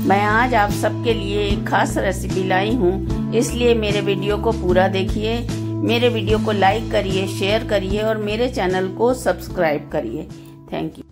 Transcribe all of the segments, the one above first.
मैं आज आप सबके लिए एक खास रेसिपी लाई हूँ, इसलिए मेरे वीडियो को पूरा देखिए। मेरे वीडियो को लाइक करिए, शेयर करिए और मेरे चैनल को सब्सक्राइब करिए। Thank you.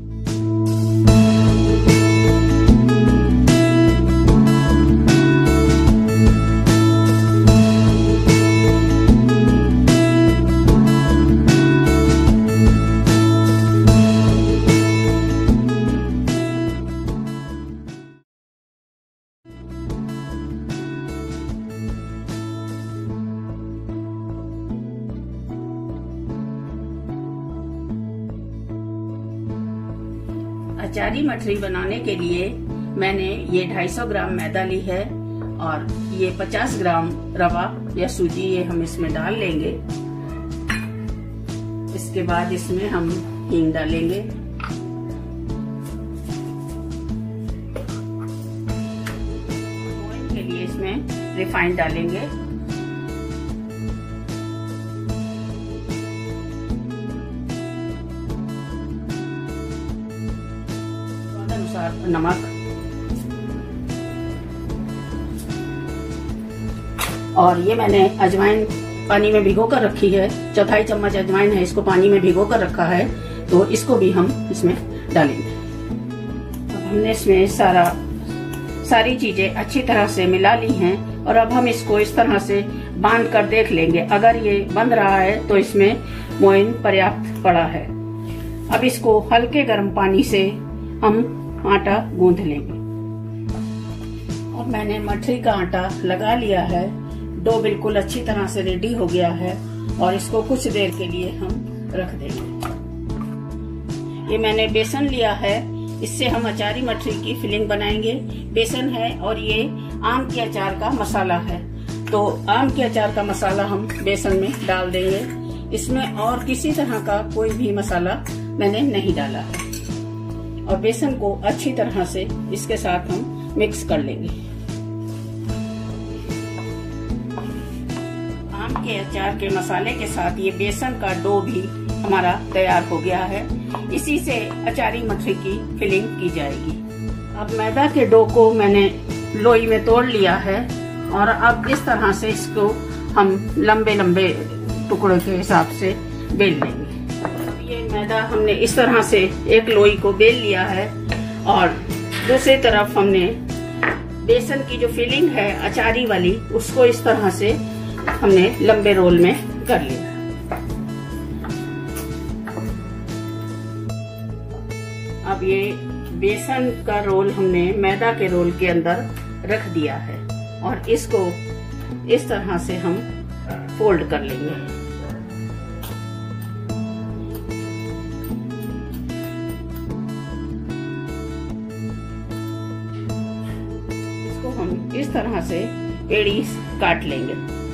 अचारी मठरी बनाने के लिए मैंने ये 250 ग्राम मैदा ली है और ये 50 ग्राम रवा या सूजी ये हम इसमें डाल लेंगे। इसके बाद इसमें हम हींग डालेंगे। मोइन के लिए इसमें रिफाइंड डालेंगे। नमक और ये मैंने अजवाइन पानी में भिगो कर रखी है। 1/4 चम्मच अजवाइन है, इसको पानी में भिगो कर रखा है, तो इसको भी हम इसमें डालेंगे। अब हमने इसमें सारी चीजें अच्छी तरह से मिला ली हैं और अब हम इसको इस तरह से बांध कर देख लेंगे। अगर ये बंध रहा है तो इसमें मोइन पर्याप्त पड़ा है। अब इसको हल्के गर्म पानी से हम आटा गूंथ लेंगे। और मैंने मठरी का आटा लगा लिया है। डो बिल्कुल अच्छी तरह से रेडी हो गया है और इसको कुछ देर के लिए हम रख देंगे। ये मैंने बेसन लिया है, इससे हम अचारी मठरी की फिलिंग बनाएंगे। बेसन है और ये आम के अचार का मसाला है, तो आम के अचार का मसाला हम बेसन में डाल देंगे। इसमें और किसी तरह का कोई भी मसाला मैंने नहीं डाला है। और बेसन को अच्छी तरह से इसके साथ हम मिक्स कर लेंगे। आम के अचार के मसाले के साथ ये बेसन का डो भी हमारा तैयार हो गया है। इसी से अचारी मठरी की फिलिंग की जाएगी। अब मैदा के डो को मैंने लोई में तोड़ लिया है और अब इस तरह से इसको हम लंबे लंबे टुकड़ों के हिसाब से बेल लेंगे। मैदा हमने इस तरह से एक लोई को बेल लिया है और दूसरी तरफ हमने बेसन की जो फिलिंग है अचारी वाली, उसको इस तरह से हमने लंबे रोल में कर लिया। अब ये बेसन का रोल हमने मैदा के रोल के अंदर रख दिया है और इसको इस तरह से हम फोल्ड कर लेंगे। हम इस तरह से एड़ी काट लेंगे।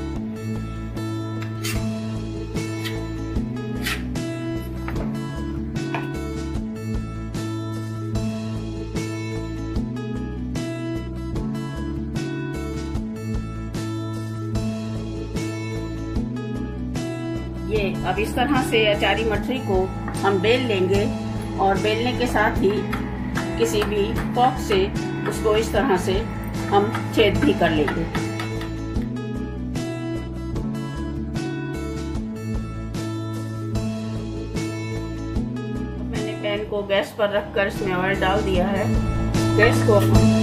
ये अब इस तरह से अचारी मठरी को हम बेल लेंगे और बेलने के साथ ही किसी भी फॉर्क से उसको इस तरह से हम छेद भी कर लेंगे। मैंने पैन को गैस पर रखकर इसमें ऑयल डाल दिया है। गैस को हम